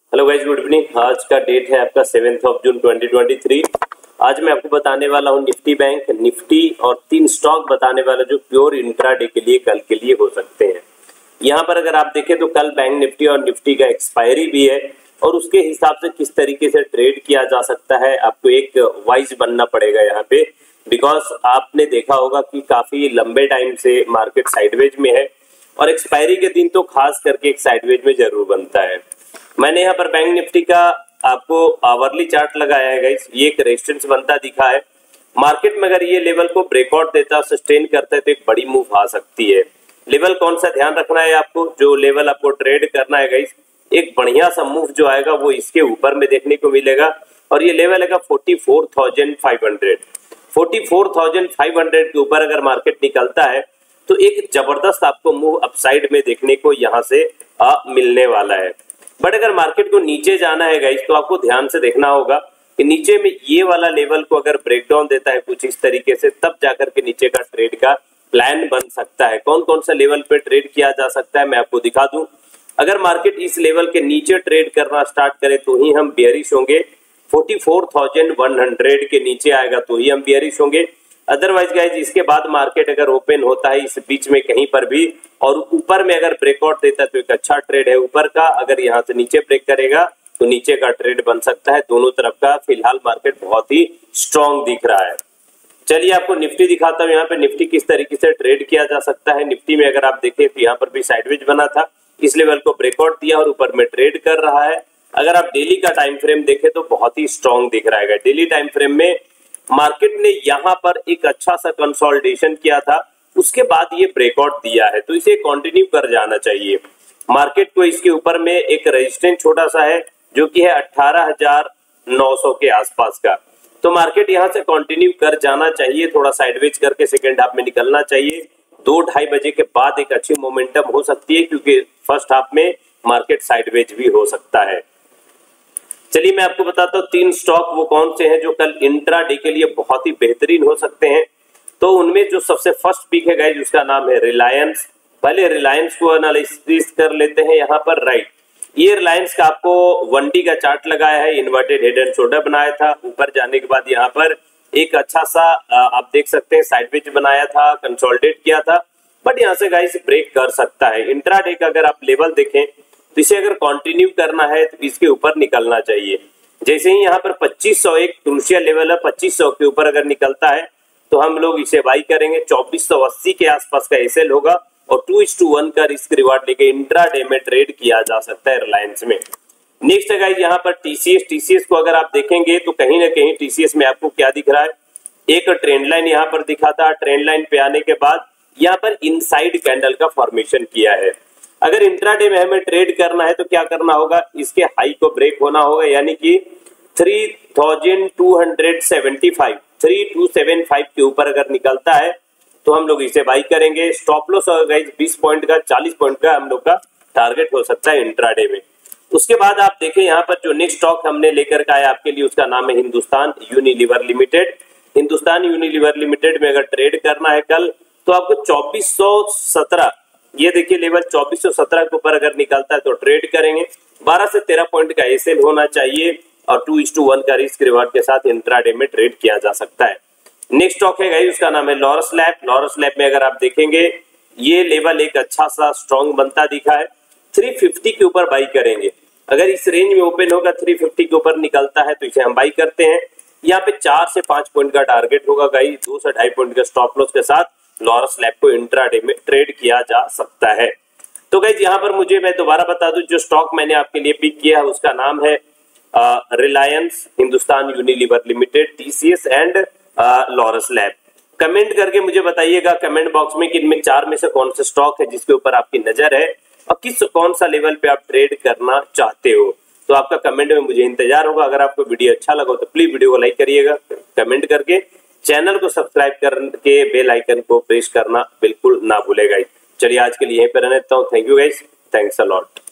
Hello guys, good evening. आज का date है आपका 7 जून 2023। आज मैं आपको बताने वाला हूँ निफ्टी बैंक, निफ्टी और 3 स्टॉक बताने वाला जो प्योर इंट्राडे के लिए कल के लिए हो सकते हैं। यहाँ पर अगर आप देखें तो कल बैंक निफ्टी और निफ्टी का एक्सपायरी भी है और उसके हिसाब से किस तरीके से ट्रेड किया जा सकता है आपको एक वाइज बनना पड़ेगा यहाँ पे, बिकॉज आपने देखा होगा कि काफी लंबे टाइम से मार्केट साइडवेज में है और एक्सपायरी के दिन तो खास करके एक साइडवेज में जरूर बनता है। मैंने यहाँ पर बैंक निफ्टी का आपको आवरली चार्ट लगाया है गाइस, ये एक रेजिस्टेंस बनता दिखा है। मार्केट में अगर ये लेवल को ब्रेकआउट देता, सस्टेन करता है तो एक बड़ी मूव आ सकती है। लेवल कौन सा ध्यान रखना है आपको, जो लेवल आपको ट्रेड करना है गाइस, एक बढ़िया सा मूव जो आएगा वो इसके ऊपर में देखने को मिलेगा और ये लेवल है 44,500। 44,500 के ऊपर अगर मार्केट निकलता है तो एक जबरदस्त आपको मूव अपसाइड में देखने को यहाँ से मिलने वाला है। बट अगर मार्केट को नीचे जाना है गाइस तो आपको ध्यान से देखना होगा कि नीचे में ये वाला लेवल को अगर ब्रेकडाउन देता है कुछ इस तरीके से, तब जाकर के नीचे का ट्रेड का प्लान बन सकता है। कौन कौन सा लेवल पे ट्रेड किया जा सकता है मैं आपको दिखा दूं। अगर मार्केट इस लेवल के नीचे ट्रेड करना स्टार्ट करे तो ही हम बेयरिश होंगे। 44,100 के नीचे आएगा तो ही हम बेयरिश होंगे। अदरवाइज गाइज इसके बाद मार्केट अगर ओपन होता है इस बीच में कहीं पर भी और ऊपर में अगर ब्रेकआउट देता है तो एक अच्छा ट्रेड है ऊपर का। अगर यहाँ से नीचे ब्रेक करेगा तो नीचे का ट्रेड बन सकता है। दोनों तरफ का फिलहाल मार्केट बहुत ही स्ट्रॉन्ग दिख रहा है। चलिए आपको निफ्टी दिखाता हूँ। यहाँ पे निफ्टी किस तरीके से ट्रेड किया जा सकता है। निफ्टी में अगर आप देखें तो यहाँ पर भी साइडवेज बना था, इस लेवल को ब्रेकआउट दिया और ऊपर में ट्रेड कर रहा है। अगर आप डेली का टाइम फ्रेम देखें तो बहुत ही स्ट्रॉन्ग दिख रहा है। डेली टाइम फ्रेम में मार्केट ने यहाँ पर एक अच्छा सा कंसोलिडेशन किया था, उसके बाद ये ब्रेकआउट दिया है तो इसे कंटिन्यू कर जाना चाहिए। मार्केट को इसके ऊपर में एक रेजिस्टेंस छोटा सा है जो कि है 18,900 के आसपास का, तो मार्केट यहाँ से कंटिन्यू कर जाना चाहिए। थोड़ा साइडवेज करके सेकेंड हाफ में निकलना चाहिए। 2-2:30 बजे के बाद एक अच्छी मोमेंटम हो सकती है क्योंकि फर्स्ट हाफ में मार्केट साइडवेज भी हो सकता है। चलिए मैं आपको बताता हूँ 3 स्टॉक वो कौन से हैं जो कल इंट्राडे के लिए बहुत ही बेहतरीन हो सकते हैं। तो उनमें जो सबसे फर्स्ट पिक है गाइस उसका नाम है रिलायंस। पहले रिलायंस को एनालिसिस कर लेते हैं यहाँ पर। राइट, ये रिलायंस का आपको 1D का चार्ट लगाया है, इन्वर्टेड हेड एंड शोल्डर बनाया था। ऊपर जाने के बाद यहाँ पर एक अच्छा सा आप देख सकते हैं साइडवेज बनाया था, कंसोलिडेट किया था, बट यहाँ से गाइस ब्रेक कर सकता है। इंट्राडे का अगर आप लेवल देखें तो इसे अगर कंटिन्यू करना है तो इसके ऊपर निकलना चाहिए। जैसे ही यहाँ पर 2500 एक क्रूशियल लेवल है, 2500 के ऊपर अगर निकलता है तो हम लोग इसे बाई करेंगे। 2480 के आसपास का एसएल होगा और 2:1 का रिस्क रिवार्ड लेके इंट्राडे में ट्रेड किया जा सकता है रिलायंस में। नेक्स्ट है गाइस यहाँ पर टीसीएस को अगर आप देखेंगे तो कहीं ना कहीं टीसीएस में आपको क्या दिख रहा है, एक ट्रेंड लाइन यहाँ पर दिखा था। ट्रेंड लाइन पे आने के बाद यहाँ पर इनसाइड कैंडल का फॉर्मेशन किया है। अगर इंट्राडे में हमें ट्रेड करना है तो क्या करना होगा, इसके हाई को ब्रेक होना होगा, यानी कि 3275 के ऊपर अगर निकलता है तो हम लोग इसे बाई करेंगे। स्टॉप लॉस होगा गाइस 20 पॉइंट का, 40 पॉइंट का हम लोग का टारगेट हो सकता है इंट्राडे में। उसके बाद आप देखें यहाँ पर जो नेक्स्ट स्टॉक हमने लेकर के आया आपके लिए उसका नाम है Hindustan Unilever Limited. Hindustan Unilever Limited में अगर ट्रेड करना है कल तो आपको 2417, ये देखिए लेवल 2417 के ऊपर अगर निकलता है तो ट्रेड करेंगे। 12 से 13 पॉइंट का एसएल होना चाहिए और 2:1 का रिस्क रिवार्ड के साथ इंट्राडे में ट्रेड किया जा सकता है। नेक्स्ट स्टॉक है गाइस उसका नाम है लॉरस लैब। लॉरस लैब में अगर आप देखेंगे ये लेवल एक अच्छा सा स्ट्रॉन्ग बनता दिखा है। 350 के ऊपर बाई करेंगे। अगर इस रेंज में ओपन होगा 350 के ऊपर निकलता है तो इसे हम बाई करते हैं। यहाँ पे 4 से 5 पॉइंट का टारगेट होगा गाइस, 2 से 2.5 पॉइंट का स्टॉप लॉस के साथ लॉरस लैब को इंट्राडे में ट्रेड किया जा सकता है। तो गाइस यहाँ पर मुझे मैं दोबारा बता दूं जो स्टॉक मैंने आपके लिए पिक किया है उसका नाम है Reliance, Hindustan Unilever Limited, TCS and Laurus Lab. Comment करके मुझे बताइएगा कमेंट बॉक्स में कि इनमें 4 में से कौन सा स्टॉक है जिसके ऊपर आपकी नजर है और कौन सा लेवल पे आप ट्रेड करना चाहते हो। तो आपका कमेंट में मुझे इंतजार होगा। अगर आपको वीडियो अच्छा लगा तो प्लीज वीडियो को लाइक करिएगा, कमेंट करके चैनल को सब्सक्राइब करके बेल आइकन को प्रेस करना बिल्कुल ना भूलेगा। चलिए आज के लिए यहीं पर रहने देता हूँ। Thank you guys, thanks a lot.